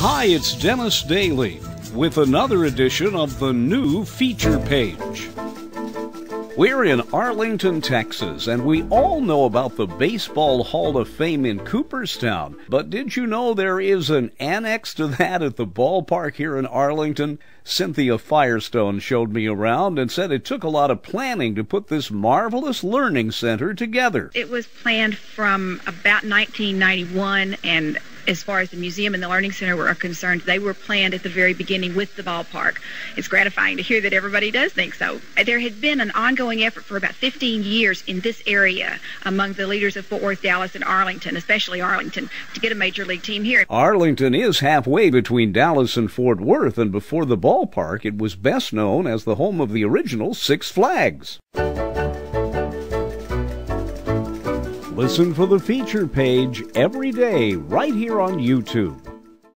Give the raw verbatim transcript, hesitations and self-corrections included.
Hi, it's Dennis Daly with another edition of the new feature page. We're in Arlington, Texas, and we all know about the Baseball Hall of Fame in Cooperstown. But did you know there is an annex to that at the ballpark here in Arlington? Cynthia Firestone showed me around and said it took a lot of planning to put this marvelous learning center together. It was planned from about nineteen ninety-one, and as far as the museum and the learning center were concerned, they were planned at the very beginning with the ballpark. It's gratifying to hear that everybody does think so. There had been an ongoing effort for about fifteen years in this area among the leaders of Fort Worth, Dallas, and Arlington, especially Arlington, to get a major league team here. Arlington is halfway between Dallas and Fort Worth, and before the ballpark, it was best known as the home of the original Six Flags. Listen for the feature page every day right here on YouTube.